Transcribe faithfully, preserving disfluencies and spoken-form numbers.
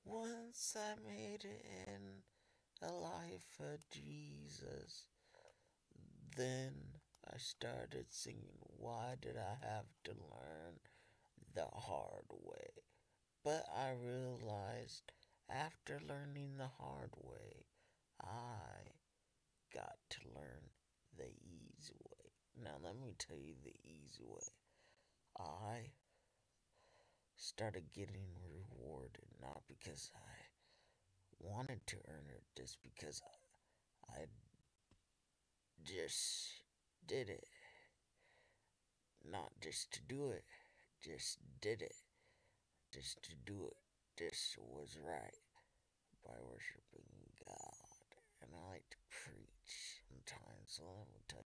Once I made it in a life of Jesus. Then I started singing, why did I have to learn the hard way? But I realized after learning the hard way, I got to learn the easy way. Now, let me tell you the easy way. I started getting rewarded not because I wanted to earn it, just because I just did it. Not just to do it, just did it. Just to do it. This was right by worshiping God. And I like to preach sometimes, so let me tell you.